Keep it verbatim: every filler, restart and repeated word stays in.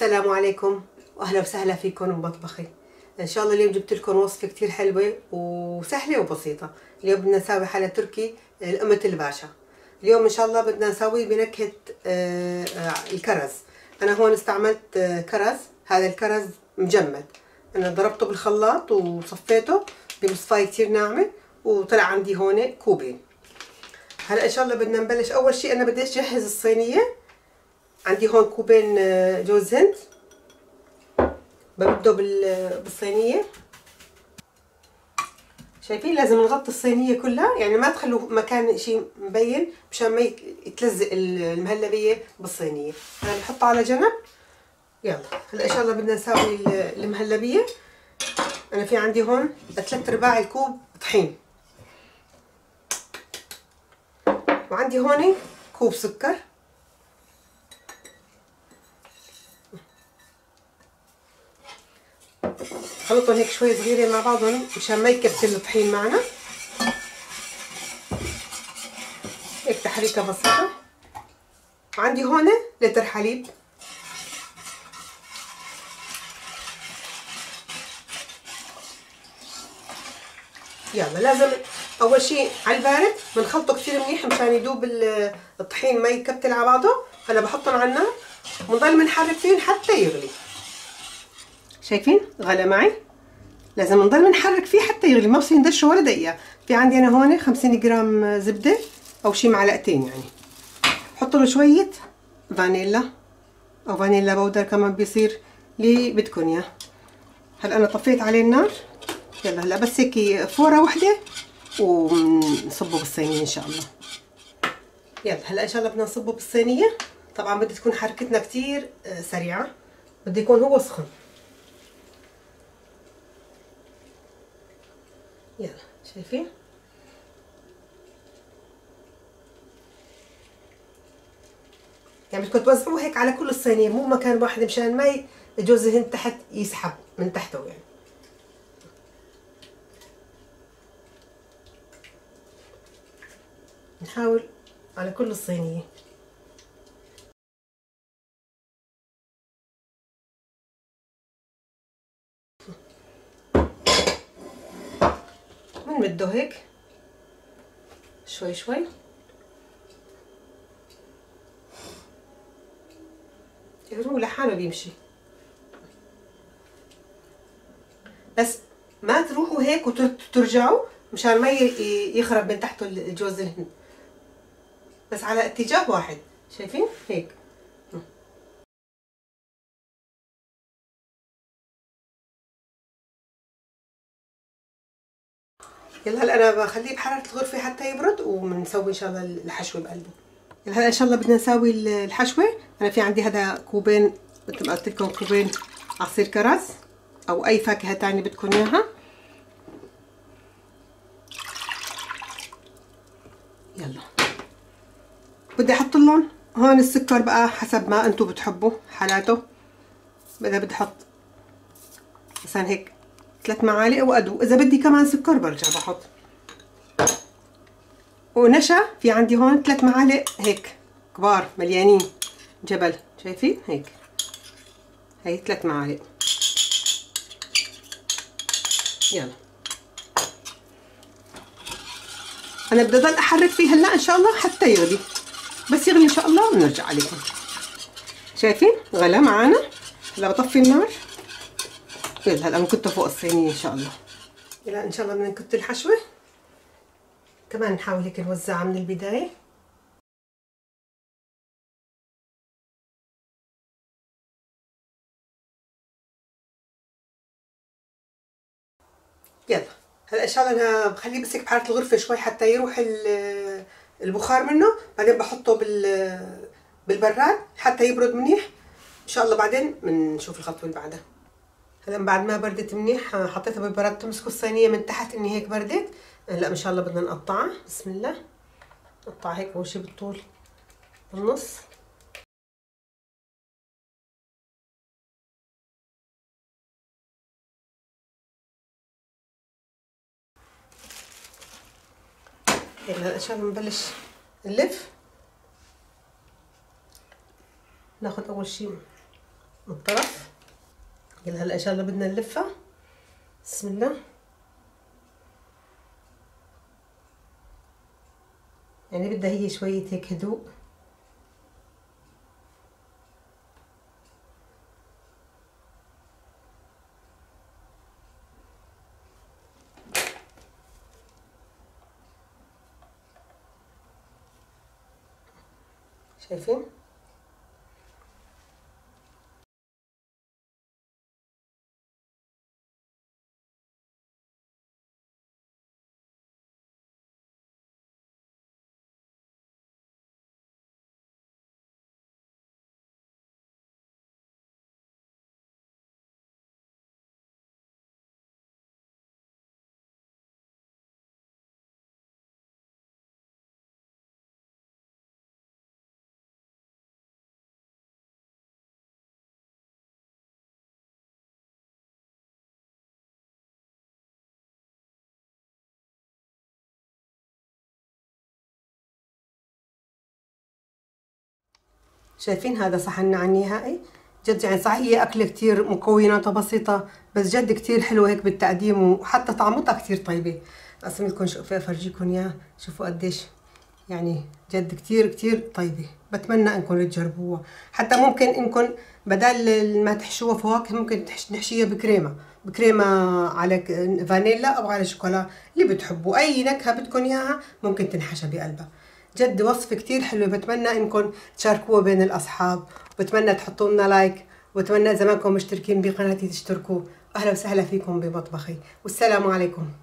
السلام عليكم واهلا وسهلا فيكم بمطبخي. ان شاء الله اليوم جبت لكم وصفه كتير حلوه وسهله وبسيطه. اليوم بدنا نسوي حلا تركي لأمة الباشا. اليوم ان شاء الله بدنا نسوي بنكهه الكرز. انا هون استعملت كرز، هذا الكرز مجمد، انا ضربته بالخلاط وصفيته بمصفايه كتير ناعمه وطلع عندي هون كوبين. هلا ان شاء الله بدنا نبلش. اول شيء انا بدي اجهز الصينيه. عندي هون كوبين جوز هند ببده بالصينيه. شايفين لازم نغطي الصينيه كلها، يعني ما تخلوا مكان شيء مبين مشان ما يتلزق المهلبيه بالصينيه. انا بحطها على جنب. يلا هلا ان شاء الله بدنا نسوي المهلبيه. انا في عندي هون ثلاث ارباع الكوب طحين، وعندي هون كوب سكر، خلطهم هيك شوي صغيره مع بعضهم مشان ما يكتل الطحين معنا. هيك تحريكه بسيطه. وعندي هون لتر حليب، يلا لازم اول شيء على البارد بنخلطه كثير منيح مشان يذوب الطحين ما يكتل على بعضه. هلا بحطهم على النار ونضل بنحرك فيهم حتى يغلي. شايفين غلى معي؟ لازم نضل بنحرك فيه حتى يغلي، ما بصير ندشه ولا دقيقه. في عندي انا هون خمسين جرام زبده او شي معلقتين، يعني بحط له شويه فانيلا او فانيلا بودر كمان بيصير اللي بدكم اياه. هلا انا طفيت عليه النار. يلا هلا بس هيك فوره وحده ونصبه بالصينيه ان شاء الله. يلا هلا ان شاء الله بدنا نصبه بالصينيه. طبعا بدها تكون حركتنا كتير سريعه، بده يكون هو سخن. يلا شايفين؟ يعني بدكم توزعوه هيك على كل الصينيه، مو مكان واحد مشان ما جوز الهند تحت يسحب من تحته. يعني نحاول على كل الصينيه. بنمده هيك شوي شوي. هو لحاله بيمشي، بس ما تروحوا هيك وترجعوا مشان ما يخرب من تحته الجوز الهند، بس على اتجاه واحد. شايفين هيك؟ يلا هلا انا بخليه بحراره الغرفه حتى يبرد وبنسوي ان شاء الله الحشوه بقلبه. يلا هلا ان شاء الله بدنا نسوي الحشوه. انا في عندي هذا كوبين، مثل ما قلت لكم كوبين عصير كرز او اي فاكهه ثانيه بدكم اياها. يلا بدي احط لهم هون السكر بقى حسب ما انتم بتحبوا حالاته. اذا بدي احط مثلا هيك ثلاث معالق وادو، اذا بدي كمان سكر برجع بحط. ونشا في عندي هون ثلاث معالق هيك كبار مليانين جبل. شايفين هيك؟ هي ثلاث معالق. يلا انا بدي اضل احرك فيه هلا ان شاء الله حتى يغلي. بس يغلي ان شاء الله بنرجع عليكم. شايفين غلى معانا. هلا بطفي النار. يلا هلا بنكته فوق الصينيه ان شاء الله. يلا ان شاء الله بدنا نكت الحشوه كمان. نحاول هيك نوزعها من البدايه. يلا هلا ان شاء الله انا بخليه بس هيك بحراره الغرفه شوي حتى يروح البخار منه، بعدين بحطه بال بالبراد حتى يبرد منيح ان شاء الله. بعدين بنشوف الخطوه اللي بعدها. هلا بعد ما بردت منيح حطيتها بالبراد. تمسكوا الصينيه من تحت اني هيك بردت. هلا ان شاء الله بدنا نقطعها. بسم الله. نقطعها هيك اول شي بالطول بالنص. يلا ان شاء الله نبلش نلف. ناخذ اول شي من الطرف. يلا هلا ان شاء الله بدنا نلفها. بسم الله. يعني بدها هي شوية هيك هدوء. شايفين؟ شايفين هذا صحننا على النهائي. جد يعني صحيح هي أكلة كتير مكوناتها بسيطة، بس جد كتير حلوة هيك بالتقديم، وحتى طعمتها كتير طيبة. أقسم لكم شوفوا أفرجيكم إياها، شوفوا قديش يعني جد كتير كتير طيبة. بتمنى إنكم تجربوها. حتى ممكن إنكم بدل ما تحشوها فواكه ممكن نحشيها بكريمة بكريمة على فانيلا أو على شوكولا، اللي بتحبوا أي نكهة بدكم إياها ممكن تنحشى بقلبها. جد وصفة كتير حلوة. بتمنى انكم تشاركوها بين الاصحاب، وبتمنى تحطوا لنا لايك، وبتمنى اذا ما كنتم مشتركين بقناتي تشتركوا. اهلا وسهلا فيكم بمطبخي، والسلام عليكم.